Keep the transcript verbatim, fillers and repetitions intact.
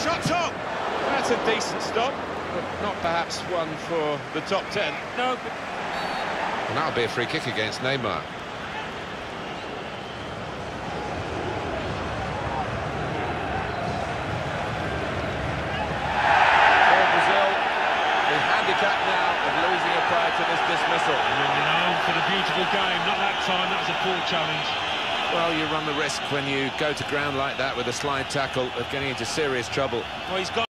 shot's on! That's a decent stop, but not perhaps one for the top ten. No, but... And that'll be a free kick against Neymar. For Brazil, the handicap now of losing a player to this dismissal. You know, for the beautiful game, not that time, that was a poor challenge. Well, you run the risk when you go to ground like that with a slide tackle of getting into serious trouble. Well, he's got